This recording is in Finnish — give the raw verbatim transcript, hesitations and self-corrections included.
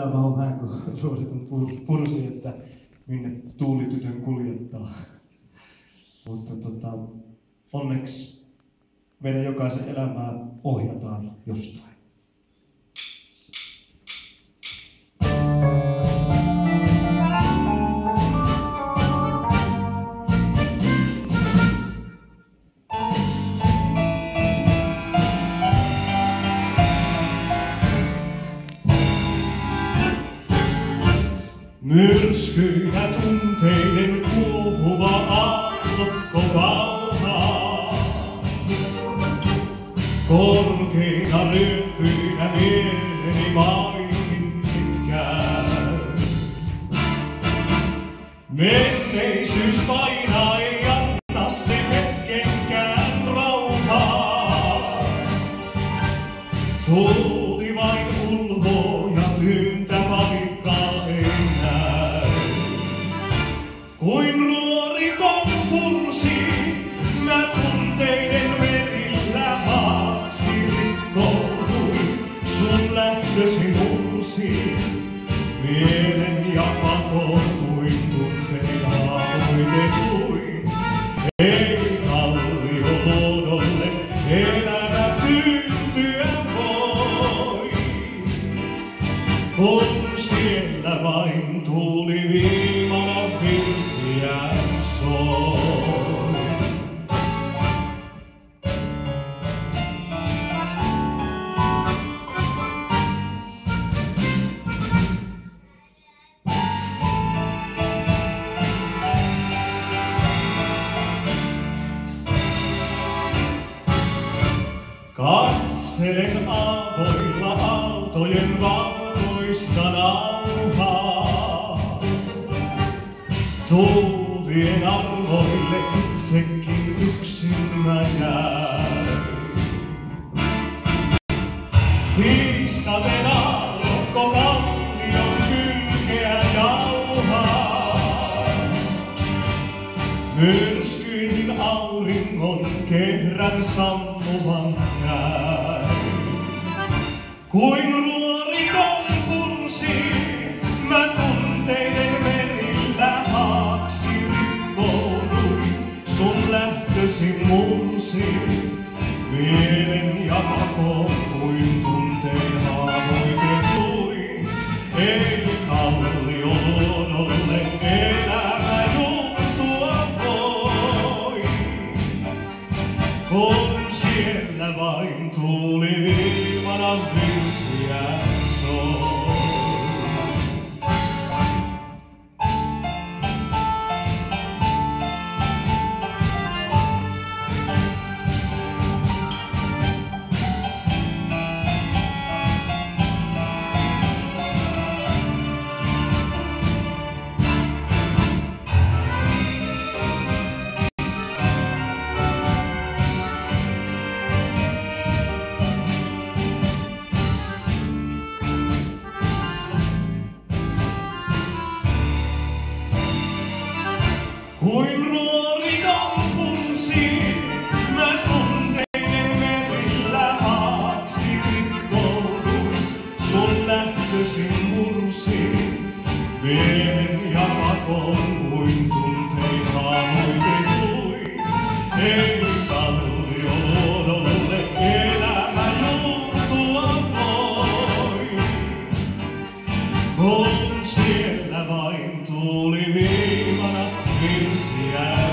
elämä on vähän kuin Frodeton pursi, että minne tuulitytön kuljettaa. Mutta tota, onneksi meidän jokaisen elämää ohjataan jostain. Myrskyjä tunteiden kuohuva aallokko pauhaa. Korkeina ryppyinä mieleni maininnit käy. Menneisyys painaa, ei anna se hetkenkään rauhaa. Tuuli vain ulvoo ja tyyntä paikkaa ei näy. Kuin ruoriton pursi, mä tunteiden merillä haaksi rikkouduin. Sun lähtösi mursi, mielen ja pakon kuin tunteina hoitetuin. Ei kallioluodolle elämä tyytyä voi, kun siellä vain tuuli viimana virsiään soi. Katselen avoilla aaltojen valkoista nauhaa. Tuulien arvoille itsekin yksin mä jäin. Hiiskaten aallokko kallion kylkeä jauhaa. Myrskyihin auringon kehrän sammuvan näin. Kuin ruoriton pursi, mä tunteiden merillä haaksi rikkouduin. Sun lähtösi mursi, mielen ja pakon kuin tuntein haavoitetuin. Ei kallioluodolle elämä juurtua voi, kun siellä vain tuuli viimana virsiään soi. Kuin ruoriton pursi, mä tunteiden merillä haaksi rikkouduin. Sun lähtösi mursi, mielen ja pakon kuin tuntein haavoitetuin. Ei kallioluodolle elämä juurtua voi, kun siellä vain tuuli viimana virsiään